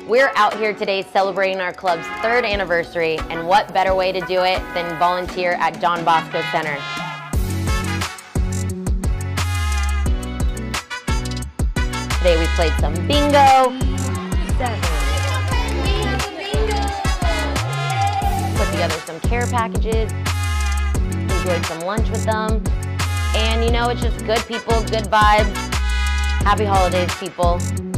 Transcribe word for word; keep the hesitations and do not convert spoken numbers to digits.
We're out here today celebrating our club's third anniversary, and what better way to do it than volunteer at Don Bosco Center. Today we played some bingo, put together some care packages, enjoyed some lunch with them, and you know, it's just good people, good vibes. Happy holidays, people.